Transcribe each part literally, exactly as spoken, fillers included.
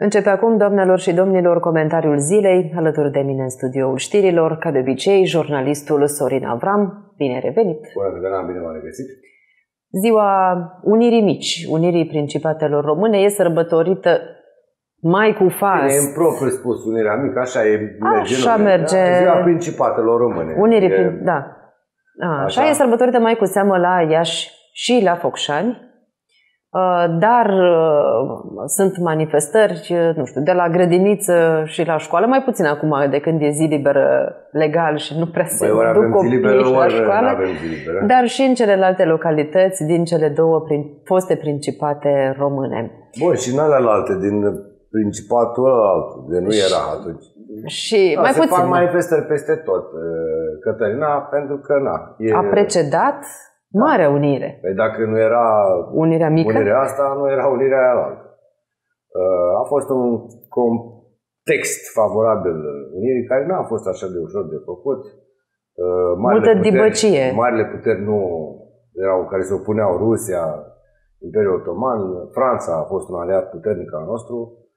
Începe acum, doamnelor și domnilor, comentariul zilei. Alături de mine în studioul știrilor, ca de obicei, jurnalistul Sorin Avram. Bine revenit! Bună, Gădăran, bine m-am regăsit! Ziua Unirii Mici, Unirii Principatelor Române, e sărbătorită mai cu fast. Bine, în propriu spus, Unirea Mică, așa e. Merge, așa nu, merge. Da? Ziua Principatelor Române. Unirii, e... prin... da. A, așa. așa e sărbătorită mai cu seamă la Iași și la Focșani. Dar sunt manifestări, nu știu, de la grădiniță și la școală, mai puțin acum de când e zi liberă legal și nu prea se Băi, duc copiii la școală, liberă. Dar și în celelalte localități din cele două prin, foste principate române. Bun, și în alelalte din principatul altul, de nu era atunci. Și da, mai se puțin. fac manifestări peste tot, Cătălina, pentru că na. E... A precedat Marea Unire. Păi dacă nu era Unirea Mică, Unirea asta, nu era Unirea aia altă. A fost un context favorabil Unirii, care nu a fost așa de ușor de făcut. Marile multă puteri, dibăcie. Marile puteri nu erau care se opuneau: Rusia, Imperiul Otoman, Franța a fost un aliat puternic al nostru.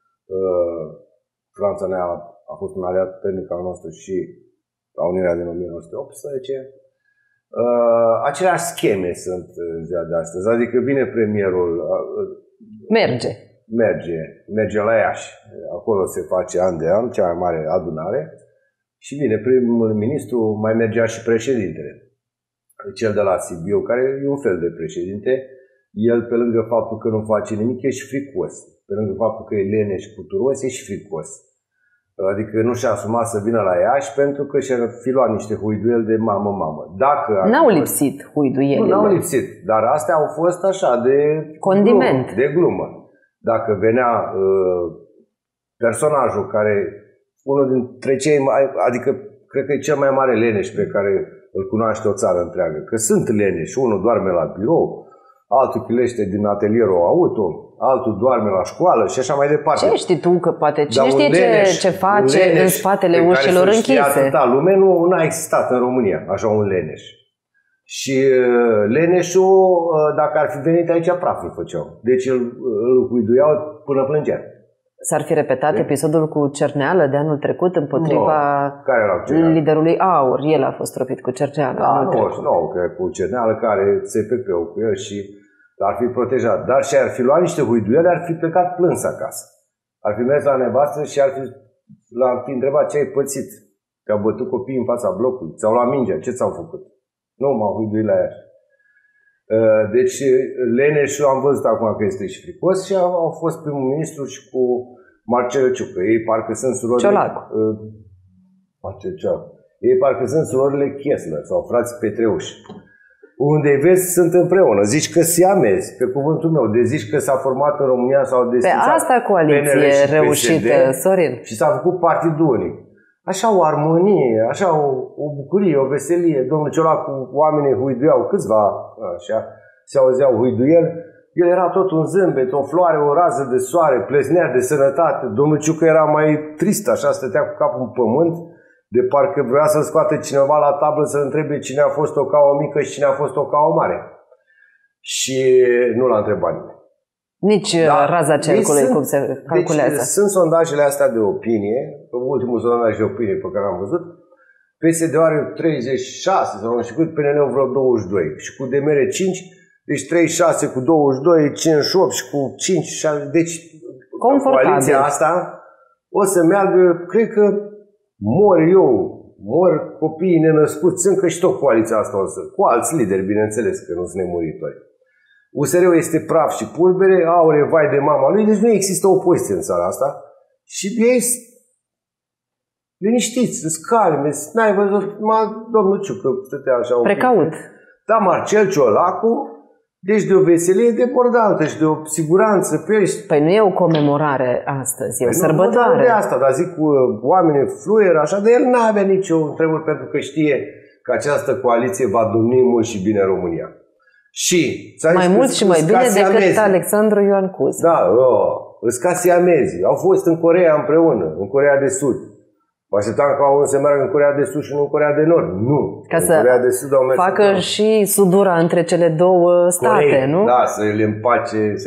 Franța ne-a a fost un aliat puternic al nostru și la Unirea din o mie nouă sute optsprezece. Uh, aceleași scheme sunt în ziua de astăzi, adică vine premierul, uh, merge. merge, merge la Iași, acolo se face an de an cea mai mare adunare și vine primul ministru, mai mergea și președintele, cel de la Sibiu, care e un fel de președinte. El, pe lângă faptul că nu face nimic, e și fricos, pe lângă faptul că e lene și puturos, e și fricos. Adică nu și-a asumat să vină la Iași pentru că și-ar fi luat niște huiduieli de mamă-mamă. N-au lipsit huiduielile. Nu, n-au lipsit, dar astea au fost așa de condiment. Glumă, de glumă. Dacă venea uh, personajul care, unul dintre cei mai, adică cred că e cel mai mare leneș pe care îl cunoaște o țară întreagă, că sunt leneși, unul doarme la birou, altul chilește din atelierul auto, altul doarme la școală și așa mai departe. Ce știi tu că poate? Cine știe leneș, ce, ce face în spatele ușilor închise? Atâta lume, nu, nu a existat în România așa un leneș. Și uh, leneșul, uh, dacă ar fi venit aici, praf îl făceau. Deci îl, îl huiduiau până plângea. S-ar fi repetat de? episodul cu Cerneală de anul trecut împotriva no, care era liderului Aur. El a fost tropit cu Cerneală da, anul nu, trecut. Nu, că cu Cerneală care se pepeau cu el și ar fi protejat. Dar și ar fi luat niște huiduiele, ar fi plecat plâns acasă. Ar fi mers la nevastă și ar fi, l-ar fi întrebat ce ai pățit. Te-au bătut copiii în fața blocului, ți-au luat mingea, ce ți-au făcut? Nu, m-au huiduit la Iași. Deci leneșul am văzut acum că este și fricos și au fost primul ministru și cu Marcel Ciucă. Ei parcă sunt surorile... Ciolacu. Marcel Ciolacu. Ei parcă sunt surorile Chesler sau frații Petreuși. Unde vezi sunt împreună. Zici că siamezi, pe cuvântul meu, de zici că s-a format în România sau desfințat pe asta coaliție reușită, Sorin. Și s-a făcut partid unic. Așa o armonie, așa o, o bucurie, o veselie. Domnul Ciolacu, oamenii huiduiau, câțiva așa, se auzeau huiduieli. El era tot un zâmbet, o floare, o rază de soare, pleznea de sănătate. Domnul Ciucă era mai trist, așa, stătea cu capul în pământ, de parcă vrea să scoate cineva la tablă să întrebe cine a fost o cauă mică și cine a fost o cauă mare. Și nu l-a întrebat nimeni. Nici da, raza cercului, cum se calculează. Deci, sunt sondajele astea de opinie, ultimul sondaj de opinie pe care l-am văzut. P S D are treizeci și șase sau nu știu cât, P N L-ul vreo douăzeci și doi și cu D M R cinci, deci treizeci și șase cu douăzeci și doi, cincizeci și opt și cu cinci, deci coaliția asta o să meargă, cred că mor eu, mor copiii nenăscuți, încă și tot coaliția asta o să, cu alți lideri, bineînțeles că nu sunt nemuritori. U S R-ul este praf și pulbere, Aure vai de mama lui, deci nu există opoziție în țara asta și ei liniștiți, sunt calme, n-ai văzut, ma, domnul Ciucă stătea așa. Precaut. Da, Marcel Ciolacu, deci de o veselie debordantă și de o siguranță pe el. Păi nu e o comemorare astăzi, e o păi sărbătoare. Nu, de asta, dar zic cu oamenii fluier, așa, de el n-avea nicio întrebări pentru că știe că această coaliție va domni mult și bine în România. Și mai mult și mai bine decât Alexandru Ioan Cuza. Da, oh, îți ca siamezii. Au fost în Coreea împreună, în Coreea de Sud. Mă așteptam ca unul să meargă în Coreea de Sud și nu în Coreea de Nord. Nu. Ca în să Coreea de Sud au mers facă și sudura între cele două state, Corect, nu? Da, să le împace. Să...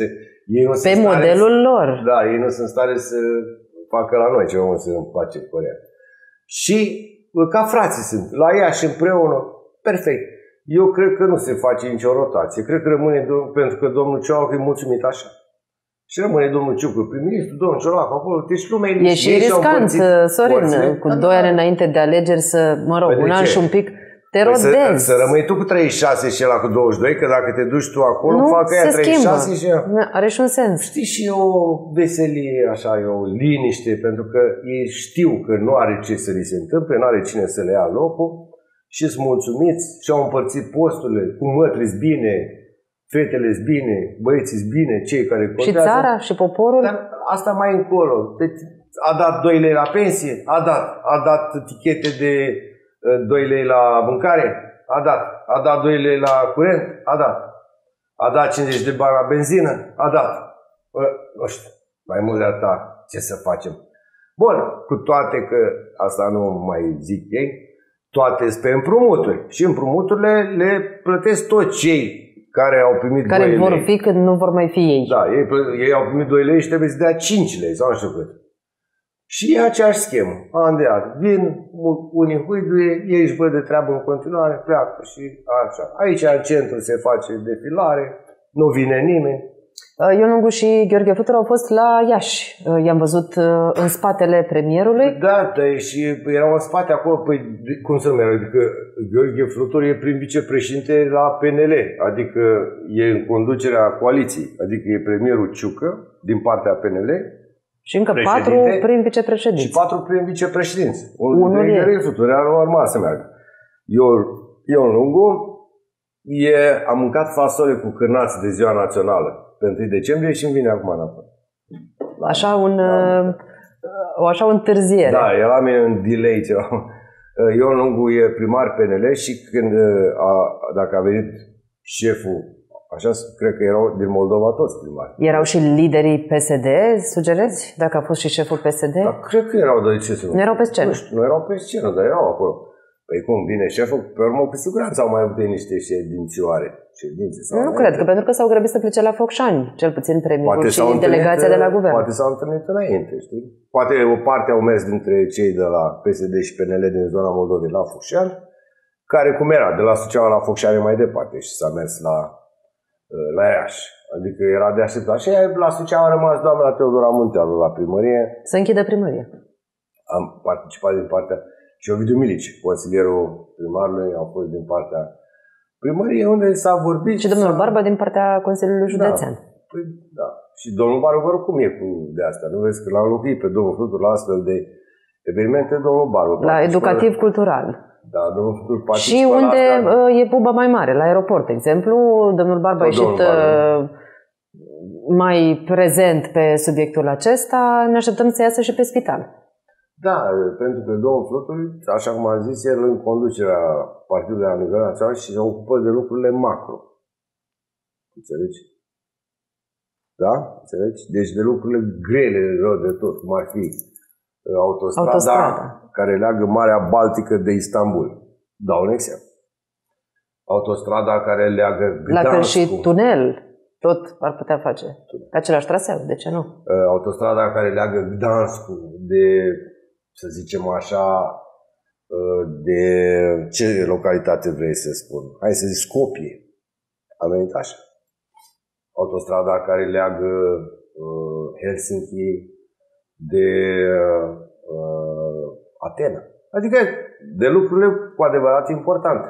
Ei nu pe modelul să, lor. Da, ei nu sunt stare să facă la noi ce om să împace Coreea. Și ca frații sunt, la Iași împreună, perfect. Eu cred că nu se face nicio rotație. Cred că rămâne, pentru că domnul Ciolacu e mulțumit așa. Și rămâne domnul Ciucă, prim-ministru, domnul Ciolacu acolo. Deci lumea e și riscant, Sorin, porțile, cu doi ani înainte de alegeri să, mă rog, păi un an și un pic, te rodezi. Păi să, să rămâi tu cu treizeci și șase și ăla cu douăzeci și doi, că dacă te duci tu acolo, nu, fac aia treizeci și șase și ea. Are și un sens. Știi, și o veselie, așa, e o liniște, pentru că ei știu că nu are ce să li se întâmple, nu are cine să le ia locul și sunt mulțumiți și au împărțit posturile, cu mătri bine, fetele bine, băieții bine, cei care contează. Și țara și poporul? Dar asta mai încolo. Deci, a dat doi lei la pensie? A dat. A dat tichete de doi lei la mâncare? A dat. A dat doi lei la curent? A dat. A dat cincizeci de bani la benzină? A dat. Nu știu, mai mult de atât, ce să facem? Bun, cu toate că, asta nu mai zic ei, toate sunt pe împrumuturi. Și împrumuturile le plătesc toți cei care au primit care doi lei. vor fi când nu vor mai fi ei. Da, ei, ei au primit doi lei și trebuie să dea cinci lei sau nu știu cât. Și e aceeași schemă, an de an. Vin unii huiduie, ei își văd de treabă în continuare, pleacă și așa. Aici în centru se face defilare, nu vine nimeni. Ion Lungu și Gheorghe Flutur au fost la Iași. I-am văzut în spatele premierului. Da, da, și erau în spate acolo, păi, cum să numește, adică Gheorghe Flutur e prim vicepreședinte la P N L, adică e în conducerea coaliției, adică e premierul Ciucă din partea P N L. Și încă patru prim vicepreședinți. Și patru prim vicepreședinți. Unul dintre Gheorghe Flutur, era normal să meargă. Eu, Ion Lungu, e, am mâncat fasole cu cârnați de ziua națională pe întâi decembrie și îmi vine acum înapoi. Așa un, da. o așa o întârziere. Da, era la mine un delay ceva. Ion Lungu e primar P N L și când a, dacă a venit șeful, așa, cred că erau din Moldova toți primari. Erau și liderii P S D, sugerezi? Dacă a fost și șeful P S D? Da, cred că erau, de ce să nu? Nu erau pe scenă. Nu știu, nu erau pe scenă, dar erau acolo. Păi cum, bine, șeful, pe urmă, cu siguranță au mai avut niște ședințioare. Ședințe sau nu cred, că pentru că s-au grăbit să plece la Focșani, cel puțin premierul și delegația de la guvern. Poate s-au întâlnit înainte, știi? Poate o parte au mers dintre cei de la P S D și P N L din zona Moldovei la Focșani, care cum era, de la Suceava la Focșani mai departe și s-a mers la, la Iași. Adică era de așteptat. Și la Suceava a rămas doamna Teodora Munteanu la primărie. Să închidă primărie. Am participat din partea și Ovidiu Milici, consilierul primarului, au fost din partea primăriei, unde s-a vorbit. Și domnul Barba din partea Consiliului Județean. Da, păi, da. Și domnul Barba, cum e cu de asta? Nu vezi că l-am locuit pe domnul Flutur la astfel de evenimente, domnul Barba. La educativ-cultural. Da, domnul Flutur participă. Și unde e buba mai mare, la aeroport, de exemplu, domnul Barba a ieșit mai prezent pe subiectul acesta, ne așteptăm să iasă și pe spital. Da, pentru că domnul Flutur, așa cum am zis, el în conducerea partidului la nivel național și se ocupă de lucrurile macro. Înțelegi? Da? Înțelegi? Deci de lucrurile grele, rău de tot, cum ar fi autostrada, autostrada. care leagă Marea Baltică de Istanbul. Dau un exemplu. Autostrada care leagă Gdanskul. La fel și tunel. Tot ar putea face. Pe același traseu, de ce nu? Autostrada care leagă Gdanskul de, să zicem așa, de ce localitate vrei să spun? Hai să zic Skopje. A venit așa. Autostrada care leagă Helsinki de Atena. Adică de lucrurile cu adevărat importante.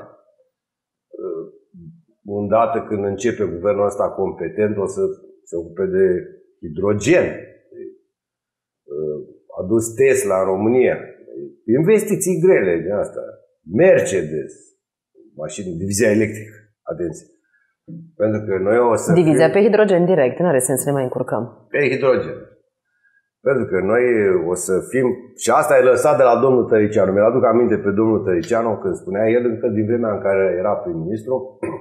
Îndată când începe guvernul ăsta competent, o să se ocupe de hidrogen. A dus Tesla în România. Investiții grele din asta. Mercedes. Mașini, divizia electrică. Atenție. Pentru că noi o să Divizia fim... pe hidrogen direct. Nu are sens să ne mai încurcăm. Pe hidrogen. Pentru că noi o să fim... Și asta e lăsat de la domnul Tăricianu. Mi-l aduc aminte pe domnul Tăricianu când spunea el încă din vremea în care era prim-ministru,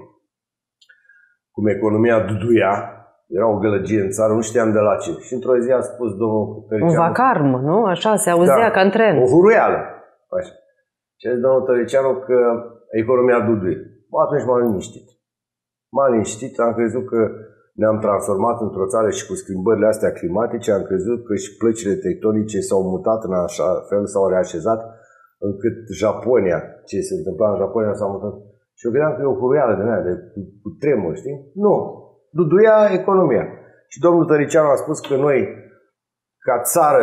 cum economia duduia, era o gălăgie în țară, nu știam de la ce. Și într-o zi a spus domnul Tăricianu... Un vacarm, nu? Așa se auzea, da, ca în tren. O huruială. Așa. Și a zis domnul Tăricianu că economia duduie. Bă, atunci m-am liniștit. M-am liniștit, am crezut că ne-am transformat într-o țară și cu schimbările astea climatice am crezut că și plăcile tectonice s-au mutat în așa fel, s-au reașezat, încât Japonia, ce se întâmpla în Japonia s-a mutat. Și eu credeam că e o huruială de aia, de cu, cu tremur, știi? Nu. Duduia economia. Și domnul Tăricianu a spus că noi, ca țară,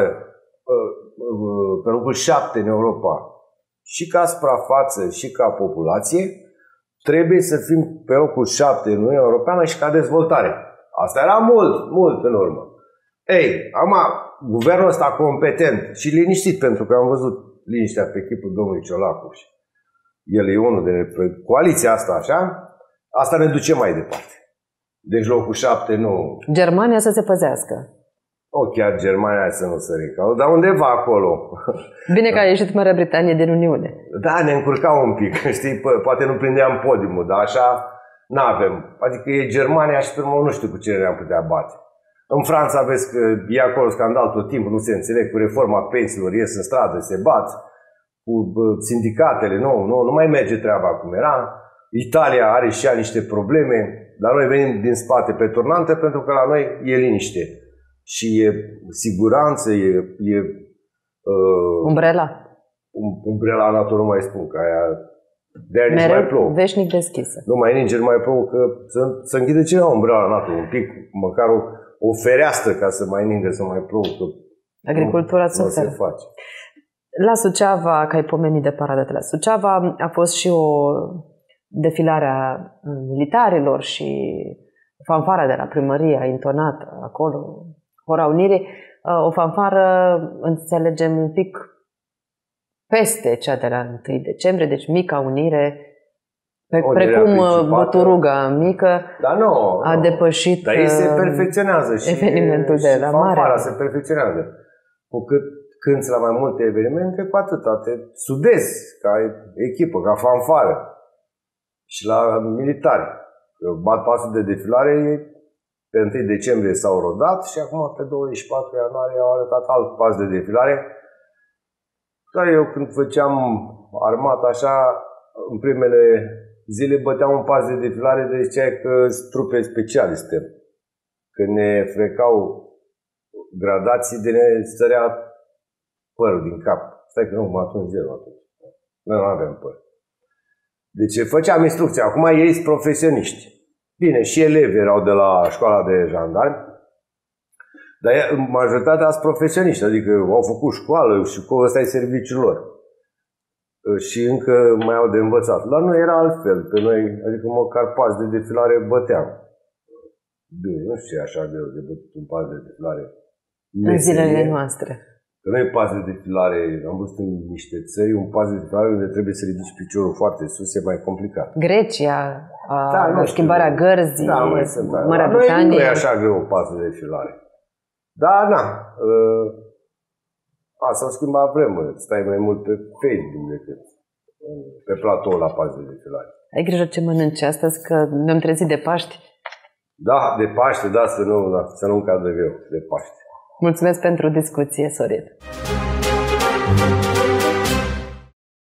pe locul șapte în Europa, și ca suprafață, și ca populație, trebuie să fim pe locul șapte în Uniunea Europeană și ca dezvoltare. Asta era mult, mult în urmă. Ei, am guvernul ăsta competent și liniștit, pentru că am văzut liniștea pe chipul domnului Ciolacu și el e unul de coaliția asta, așa, asta ne duce mai departe. Deci locul șapte nu... Germania să se păzească. O, chiar Germania să nu sărim, dar undeva acolo. Bine că a ieșit Marea Britanie din Uniune. Da, ne încurca un pic, știi, poate nu prindeam podiumul, dar așa n-avem. Adică e Germania și pe urmă nu știu cu cine ne-am putea bate. În Franța vezi că e acolo scandal tot timpul, nu se înțeleg, cu reforma pensiilor, ies în stradă, se bat, cu sindicatele, nu, nu, nu mai merge treaba cum era. Italia are și ea niște probleme, dar noi venim din spate pe turnantă pentru că la noi e liniște. Și e siguranță, e... e uh, umbrela. Um, umbrela natură, nu mai spun, că aia... De-aia nici mai plouă. Veșnic deschisă. Nu mai ninge, nu mai plouă, că să, să închide cineva umbrela natură, un pic, măcar o, o fereastră ca să mai ningă, să mai plouă. Că agricultura nu, nu se face. La Suceava, că ai pomenit de paradele la Suceava, a fost și o defilare a militarilor și fanfara de la primărie a intonat acolo, Hora Unirii, o fanfară, înțelegem, un pic peste cea de la întâi decembrie, deci mica unire, pe, precum Băturuga mică, da, nu, a depășit dar ei se perfecționează și evenimentul de la mare. Fanfara se perfecționează. Cu cât cânți la mai multe evenimente, cu atâta te sudezi ca echipă, ca fanfară. Și la militari. Bat pasul de defilare, pe întâi decembrie s-au rodat și acum pe douăzeci și patru ianuarie au arătat alt pas de defilare. Dar eu când făceam armata așa, în primele zile băteam un pas de defilare, de zicea că sunt trupe speciale suntem. Când ne frecau gradații, de ne stărea părul din cap. Stai că nu, mă atunci zero atunci. Noi nu aveam păr. Deci făceam instrucții. Acum ei sunt profesioniști. Bine, și elevi erau de la școala de jandarmi, dar majoritatea sunt profesioniști, adică au făcut școală și cu ăsta e serviciul lor. Și încă mai au de învățat. La noi era altfel, pe noi, adică măcar pas de defilare băteam. Bine, nu știu ce e așa greu de bătut un pas de defilare. În zilele noastre. Că nu e pas de defilare, am văzut în niște țări, un pas de defilare unde trebuie să ridici piciorul foarte sus, e mai complicat. Grecia, da, a, schimbarea gărzii, da, Marea Britanie. Nu e așa greu un pas de defilare. Da, na. A, s-au schimbat vremurile. Stai mai mult pe Facebook decât pe platou la pas de defilare. Ai grijă ce mănânci astăzi, că ne-am trezit de Paști? Da, de Paște, da, să nu, da, să nu-mi cadă greu, de Paște. Mulțumesc pentru discuție, Sorin.